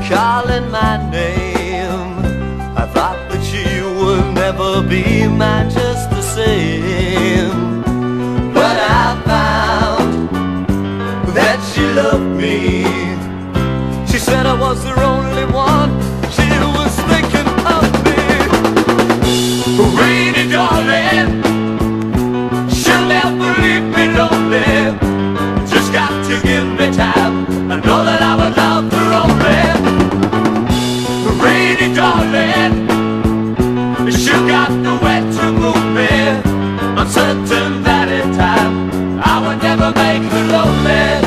calling my name. I thought that she would never be mine just the same. But I found that she loved me. She said I was her only one. She was thinking of me. Renie, darling, she'll never leave me lonely. Just got to give me time. I know that I would love her only. Renie, darling, she'll got the way to move me. I'm certain that in time I would never make her lonely.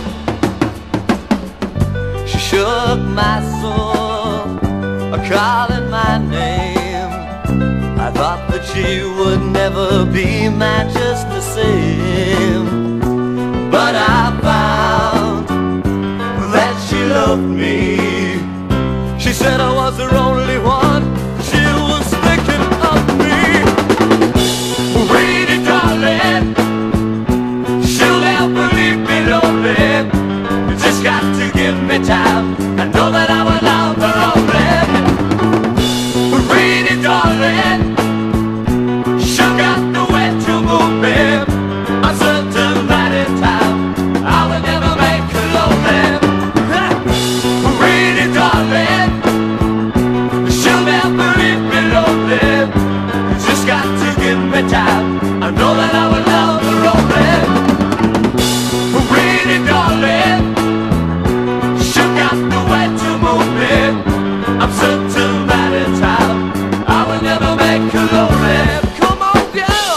She shook my soul, calling my name. I thought that she would never be mine just the same. But I found that she loved me. She said I was her only one. She was thinking of me. Renie, darling, she'll never leave me lonely. You just got to give me time. I know that I will love her only. Renie, darling, she got the way to move me. I'm certain that in time I will never make her lonely. Renie, darling, she'll never leave me lonely. You just got to give me time. I know that I will love her only. Renie, darling, she got the way to move me. I'm certain that in time I will never make her lonely. Come on, girl.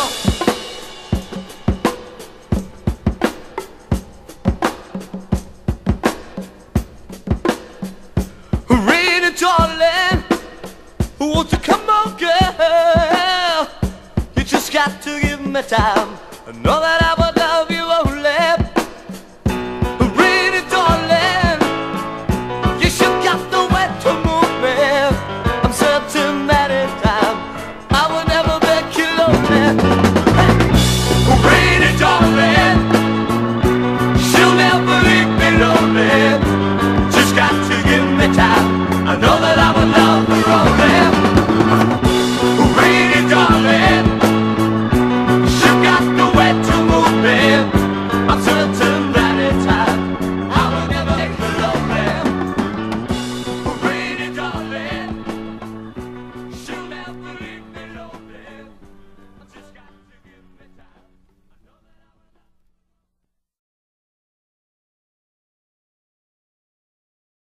Renie, darling, won't you come on, girl? You just got to give me time. I know that I would